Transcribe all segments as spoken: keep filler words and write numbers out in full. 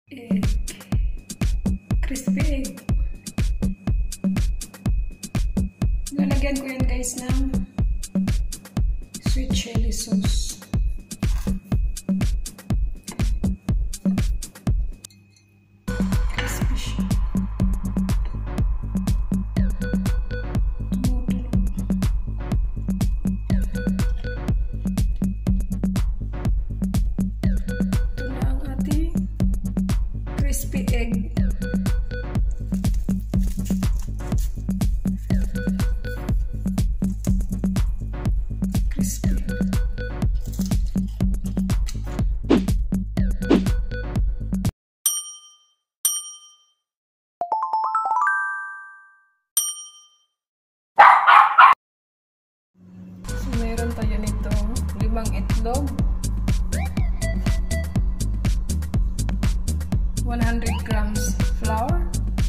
egg, crispy egg. Lalagyan ko yan guys ng sweet chili sauce. Crispy siya. Ito na ang ating crispy egg. Crispy. So, meron tayo nito limang itlog, one hundred grams flour,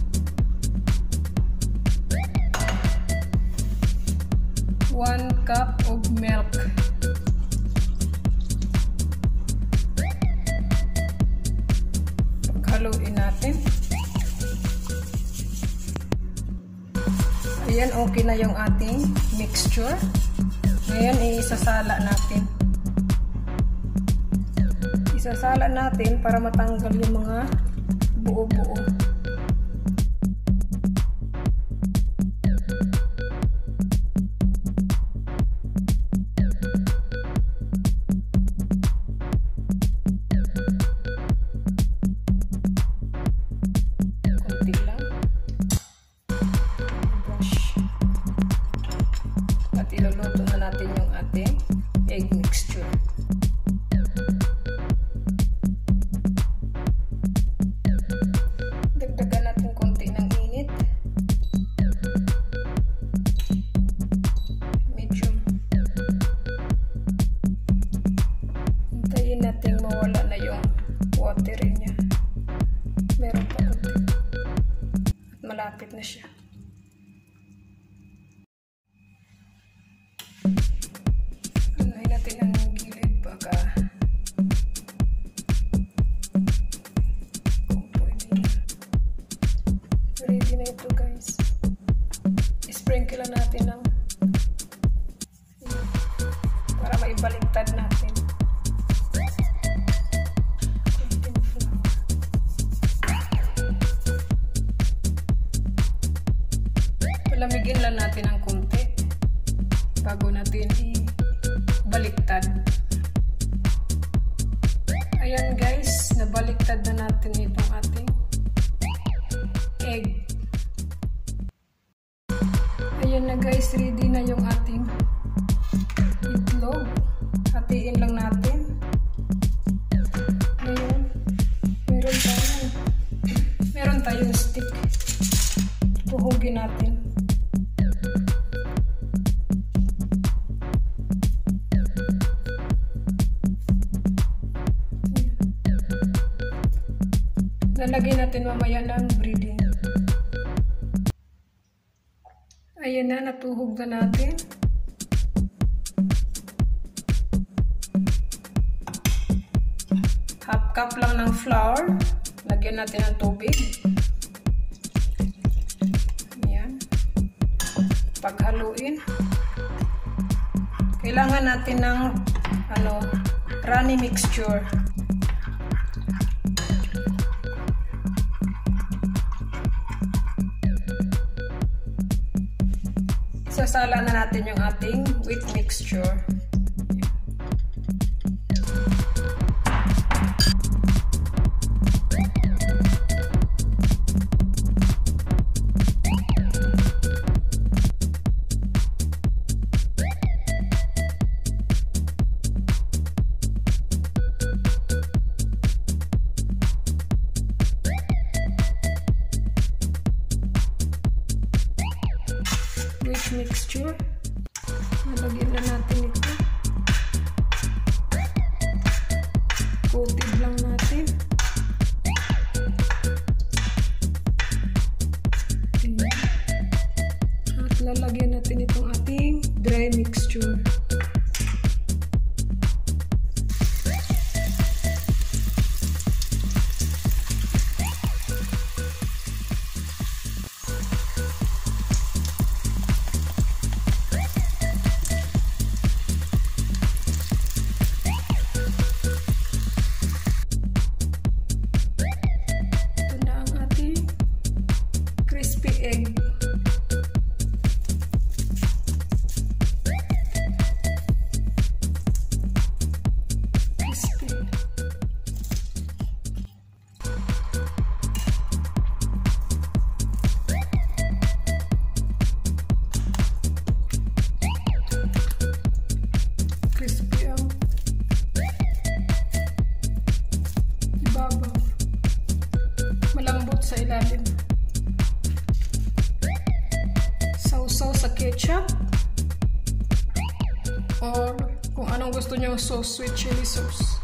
one cup of milk, paghaluin natin. Ayan, okay na yung ating mixture. Ngayon, isasala natin. Isasala natin para matanggal yung mga buo-buo. Kunti lang. Brush. At iluluto na natin yung ating egg mixture. Dagdagan natin konti ng init. Medium. Hintayin natin mawala na yung water niya. Meron pa konti. At malapit na siya. Unahin natin ang gilid baka kung pwede. Ready na ito guys. Sprinkle natin ng para maibaliktad natin. Konting flour. Palamigin lang natin ng konti bago natin ibaliktad. Ayan guys, nabaliktad na natin itong ating egg. Ayan na guys, ready na yung ating itlog. Hatiin lang natin. Ngayon, meron tayong meron tayong stick. Tuhugin natin. Lalagyan natin mamaya ng breading. Ayan na, natuhog na natin. Half cup lang ng flour. Lagyan natin ng tubig. Ayan. Paghaluin. Kailangan natin ng ano, runny mixture. Sasala na natin yung ating wheat mixture. Wheat mixture. Nalagyan na natin ito. Coated lang natin. Ayan. At lalagyan natin itong ating dry mixture. malambot sa ilalim. Sausaw sa ketchup. Or kung anong gusto nyo sauce, sweet chili sauce.